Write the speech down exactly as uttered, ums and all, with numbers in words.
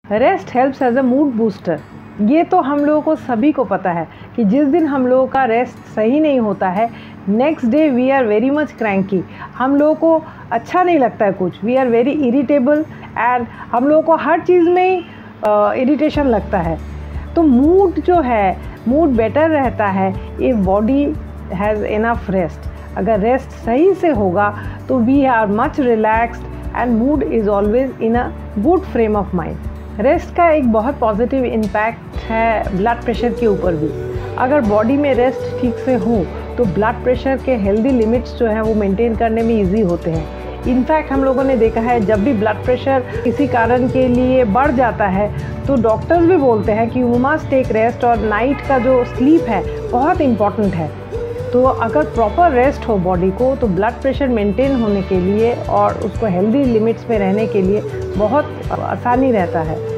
Rest helps as a mood booster. ये तो हम लोगों को सभी को पता है कि जिस दिन हम लोगों का रेस्ट सही नहीं होता है, next day we are very much cranky. हम लोगों को अच्छा नहीं लगता है कुछ, we are very irritable and हम लोगों को हर चीज़ में ही इरिटेशन uh, लगता है। तो मूड जो है, मूड बेटर रहता है if body has enough rest. अगर रेस्ट सही से होगा तो we are much relaxed and mood is always in a good frame of mind. Rest का एक बहुत पॉजिटिव इम्पैक्ट है ब्लड प्रेशर के ऊपर भी। अगर बॉडी में रेस्ट ठीक से हो तो ब्लड प्रेशर के हेल्दी लिमिट्स जो हैं वो मेंटेन करने में इजी होते हैं। इनफैक्ट हम लोगों ने देखा है जब भी ब्लड प्रेशर किसी कारण के लिए बढ़ जाता है तो डॉक्टर्स भी बोलते हैं कि यू मस्ट टेक रेस्ट, और नाइट का जो स्लीप है बहुत इम्पॉर्टेंट है। तो अगर प्रॉपर रेस्ट हो बॉडी को तो ब्लड प्रेशर मेंटेन होने के लिए और उसको हेल्दी लिमिट्स में रहने के लिए बहुत आसानी रहता है।